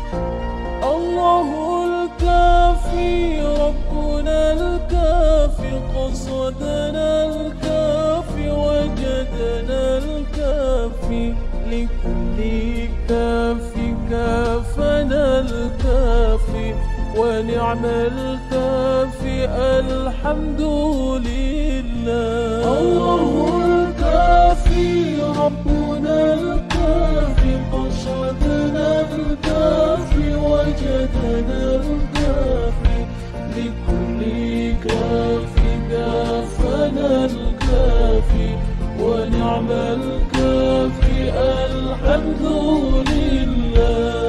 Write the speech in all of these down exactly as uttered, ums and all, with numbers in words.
الله الكافي ربنا الكافي قصدنا الكافي وجدنا الكافي لكل كافي كافنا الكافي ونعم الكافي الحمد لله. الله الكافي ربنا الكافي قصدنا الكافي وجدنا الكافي لكل كافي كافنا الكافي ونعم الكافي الحمد لله.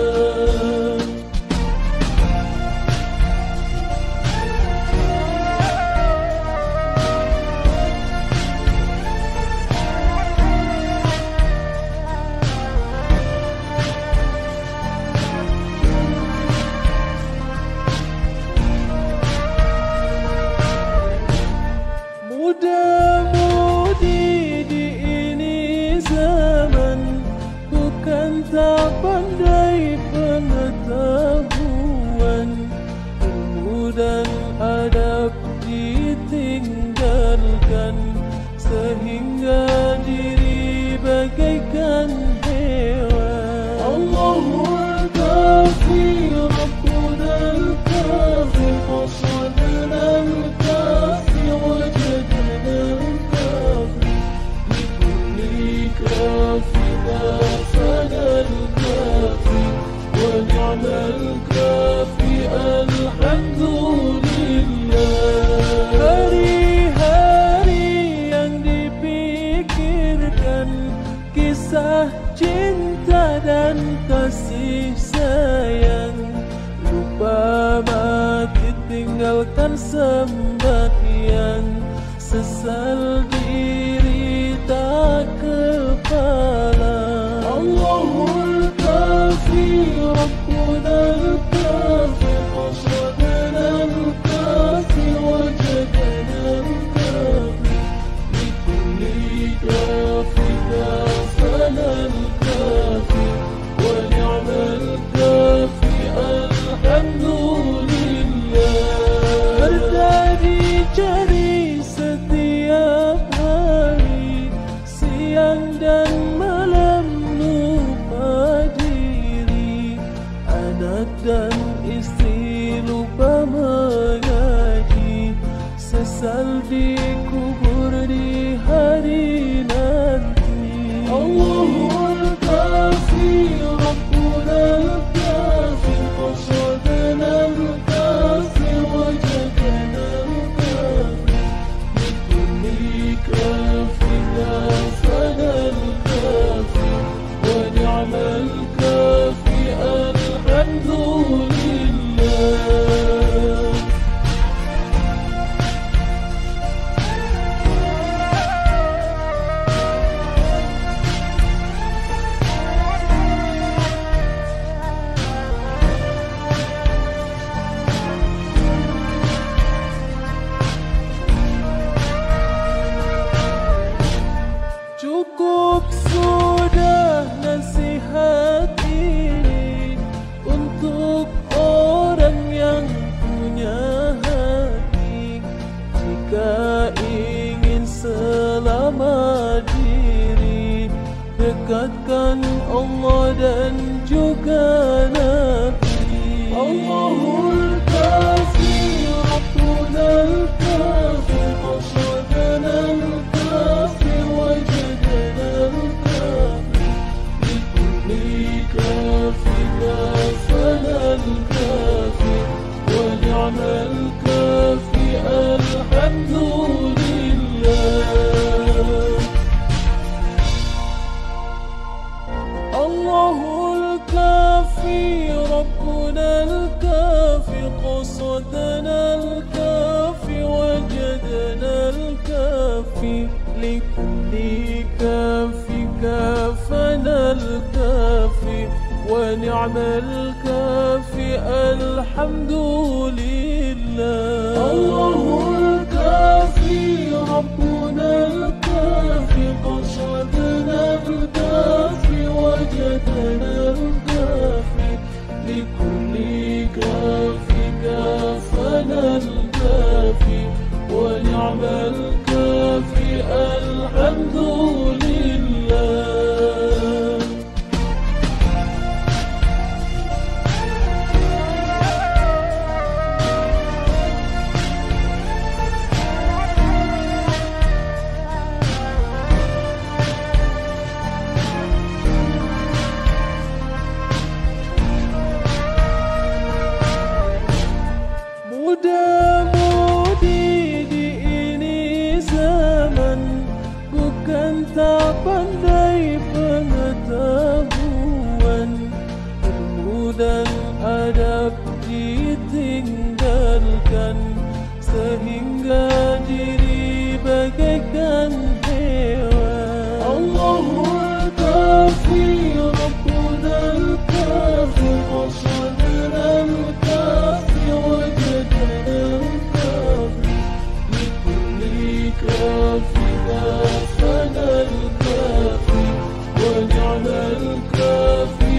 Muda-mudi di ini zaman bukan tak pandai pengetahuan, ilmu dan adab ditinggalkan sehingga diri bagaikan hewan. Allahul kafi Rabbuna al-kafi qasadna al-kafi wajadna al-kafi likulli kafi kafana al-kafi wa ni'ma al-kafi alhamdulillah. Hari-hari yang dipikirkan kisah cinta dan kasih sayang, lupa mati tinggalkan sembahyang, sesal diri tak kepala. Allahul kafi Rabbuna al-kafi qasadna al-kafi wajadna al-kafi likulli kafi kafana al-kafi wa ni'ma al-kafi alhamdulillah. Berdari cari setiap hari, siang dan malam lupa diri, anak dan istri lupa mengaji, sesal dikubur di hari nanti. Allahul kafi Rabbuna al-kafi qasadna al-kafi wajadna al-kafi likulli kafi kafana al-kafi wa ni'ma al-kafi alhamdulillah. Cukup sudah nasihat ini untuk orang yang punya hati. Jika ingin selamat diri, dekatkan Allah dan juga Nabi. Allahul kafi Rabbuna al-kafi qasadna al-kafi wajadna al-kafi likulli kafi kafana al-kafi wa ni'ma al-kafi alhamdulillah. Allahul kafi Rabbuna al-kafi qasadna al-kafi wajadna al-kafi likulli kafi kafana al-kafi wa ni'ma al-kafi alhamdulillah. Allahul kafi Rabbuna al-kafi qasadna al-kafi wajadna al-kafi ونعم الكافي الحمد لله. Muda-mudi di ini zaman bukan tak pandai pengetahuan, ilmu dan adab ditinggalkan sehingga diri bagaikan hewan. Allahul kafi Rabbuna al-kafi qasadana al-kafi wajadana al-kafi likulli kafi kafana al-kafi wa ni'ma al-kafi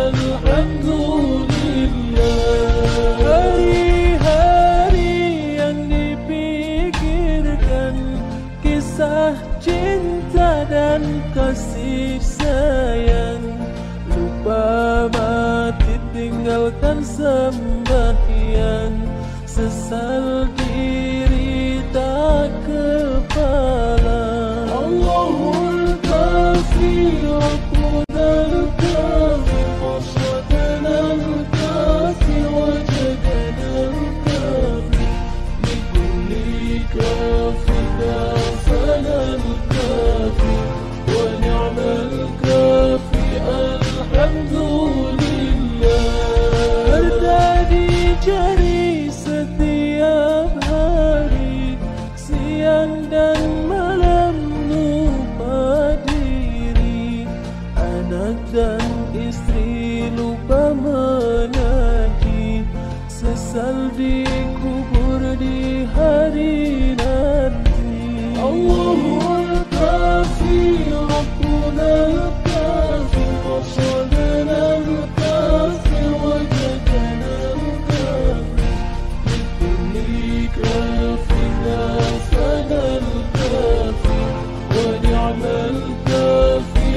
alhamdulillah. Hari-hari yang dipikirkan kisah cinta dan kasih sayang, lupa mati tinggalkan sembahyang, sesal diri tak kepala. Allahul kafi Rabbuna al-kafi qasadana al-kafi wajadana al-kafi likulli kafi kafana al-kafi wa ni'ma al-kafi alhamdulillah. Berdadi jari setiap hari, siang dan malam lupa diri, anak dan istri lupa menaji, sesal dikubur di hari nanti. Allahul kafi Rabbuna al-kafi qasadana al-kafi wajadana al-kafi likulli kafi kafana al-kafi wa ni'ma al-kafi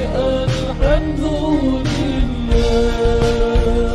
alhamdulillah.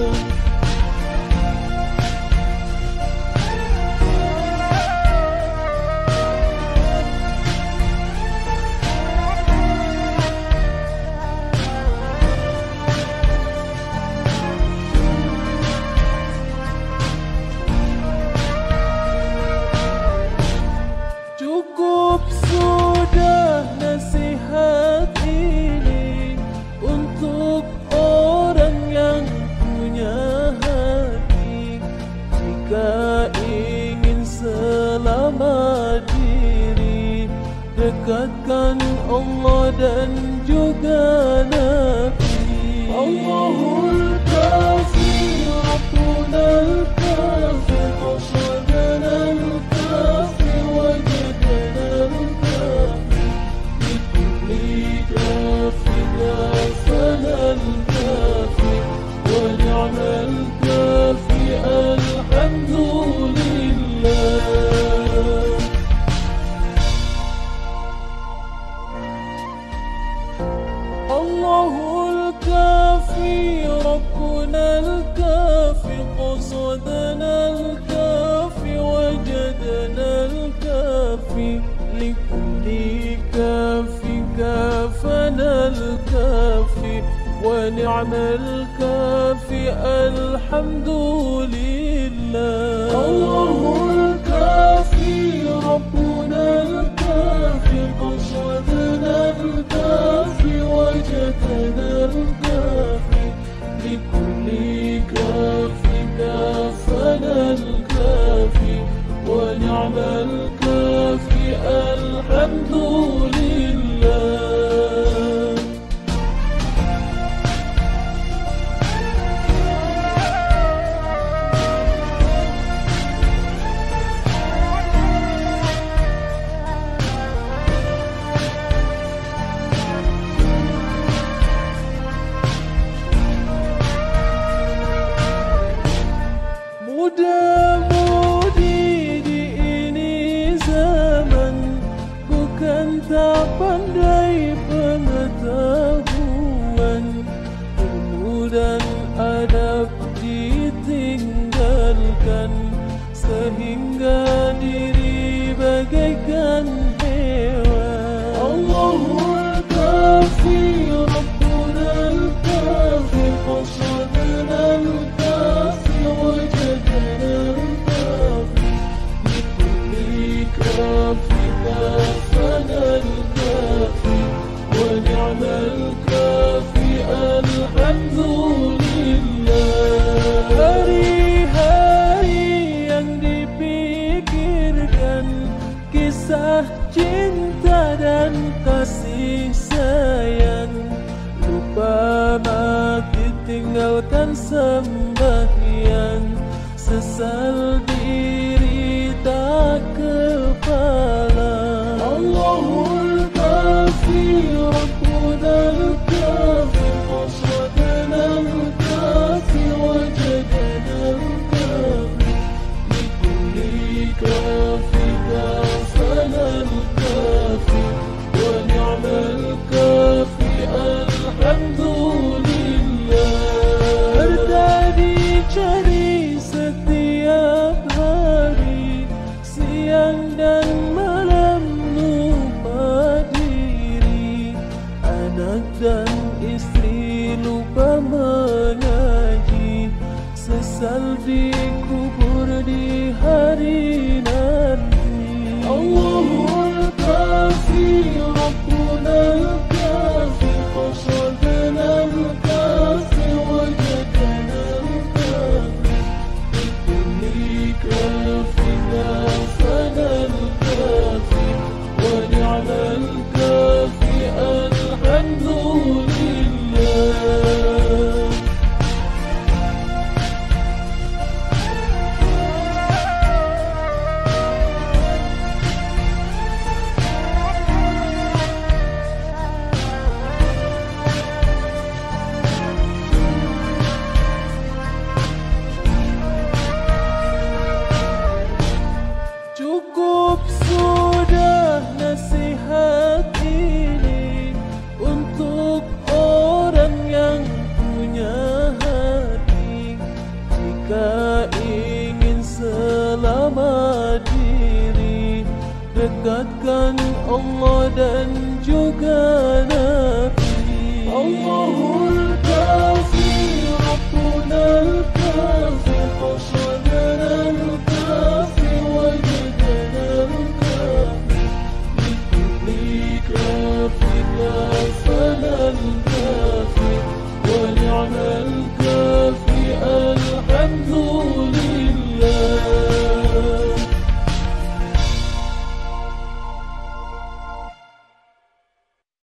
Cukup sudah nasihat ini untuk orang yang punya hati. Jika ingin selamat diri, dekatkan Allah dan juga Nabi. Allahul kafi Rabbuna al-kafi qasadana al-kafi wajadana al-kafi likulli kafi kafana al-kafi wa ni'ma al-kafi alhamdulillah. Allahul kafi Rabbuna al-kafi qasadana al-kafi wajadana al-kafi likulli kafi kafana al-kafi wa ni'ma al-kafi alhamdulillah. Allahul kafi Rabbuna al-kafi qasadana al-kafi wajadana al-kafi likulli kafi kafana al-kafi wa ni'ma al-kafi alhamdulillah. dan adab ditinggalkan, sehingga diri bagaikan hewan. Allahul Kafi, Rabbuna al-Kafi, qasadna al-Kafi, wajadna al-Kafi, likulli kafi kafana al-Kafi, wa ni'mal kafi, alhamdulillah. Hari-hari yang dipikirkan kisah cinta dan kasih sayang, lupa mati tinggalkan sembahyang, sesal diri tak kepala. Allahul Kafi, Rabbuna al-Kafi, qasadna al-Kafi, wajadna al-Kafi, likulli kafi kafana al-Kafi, wa ni'mal kafi, alhamdulillah. Harta dicari setiap hari, siang dan malam lupa diri, anak dan istri lupa mengaji, sesal dikubur di hari nanti. Allahul Kafi, Rabbuna al-Kafi, qasadna al-Kafi, wajadna al-Kafi, likulli kafi kafana al-Kafi, wa ni'mal kafi, alhamdulillah. Cukup sudah nasihat ini untuk orang yang punya hati. Jika ingin selamat diri, dekatkan Allah dan juga Nabi. Allahul Kafi, Rabbuna al-Kafi,